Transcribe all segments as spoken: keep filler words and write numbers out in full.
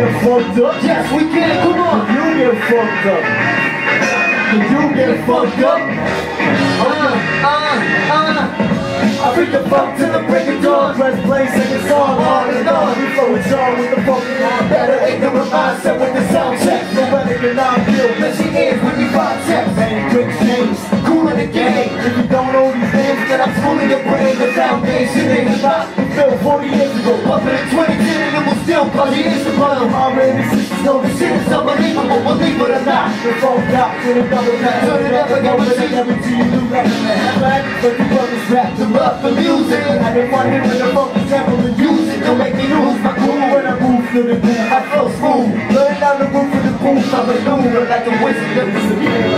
get fucked up? Yes, we can, come on. You get fucked up. You get fucked up. Uh, uh, uh. I bring the funk to the break of dawn. Press play, sing a song on and on. We flow with y'all with the funky on. Better ignorant mindset with the sound check. No weather can not feel. Let your ears when we vibe check. Man, quick change, cool in the game. If you don't know these names, then I'm schooling your brain. The foundation ain't a lot. We built forty years ago. Up in twenty ten and it will still plug your Instagram. Already sisters know the shit is unbelievable. Believe it or not, the phone got with another man. Turn it up and never see every G you do nothing. But the brothers rap to love the music. I didn't want him in the funky sample to use it. Don't make me lose my cool when I move to the beat. I flow smooth, learn down the roof of the booth. I'm a maneuver like a wizard that was a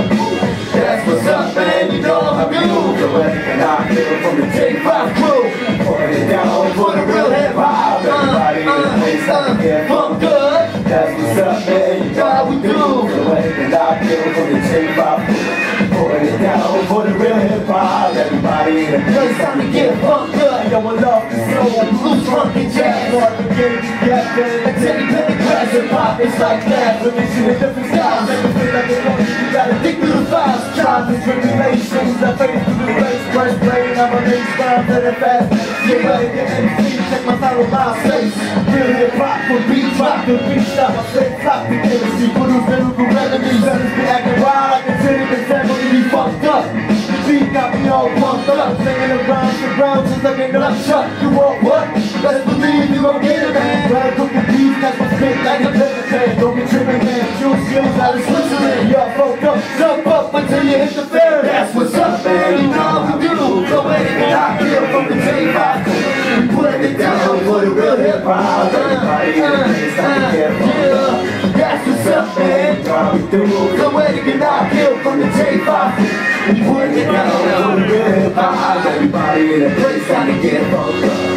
That's what's up, man. You know how we move. The way and I feel from the J five crew. Putting it down for the real hip hop. Everybody in the place I can get funk good. That's what's up, man. You know how we do. The way and I feel from the J five crew. Putting it down for the real hip hop. Everybody in the place time to get fucked up. Yo, I love the soul, blues, funk, and jazz. Hard to get it together. Like Teddy Pendergrass and pop, it's like that. But it's in a different styles. Everything like a funky, you gotta dig through the files. Trials and tribulations, I face through the race. Press play, and I'm a race bound to the fast. Get ready to M C, check my style with my space. Real hip hop for beat drop, the beat stop. I play top the chemistry, produce lyrical remedies. Letters be acting wild, I consider the family be fucked up. Beat got me all pumped up, singing around the ground, just like an upshot. You want what? Best believe you gon' get it, man. Gotta cook the beef, that's my spit like a pepper pan. Don't be tripping, man. Juice skills out of Switzerland. Y'all fucked up, jump up until you hit the fair. That's what's up, man. You know how we do. Go ahead and knock it from the J five. We put it down for the real hip hop. Everybody in the place, I can get fucked up. That's what's up, man. You know how we do. Go ahead and knock it from the J five. We put it down for the real hip hop. Everybody in the place, I can get fucked up.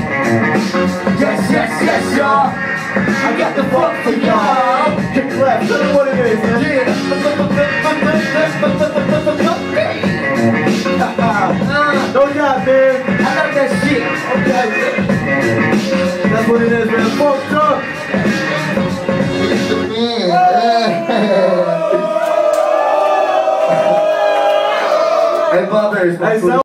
Yes, yes, yes, y'all. I got the fuck for y'all. Get clap, tell me what it is, man. Yeah. No job, man. I got that shit. Okay. That's what it is, man. Fucked up. Hey, brothers.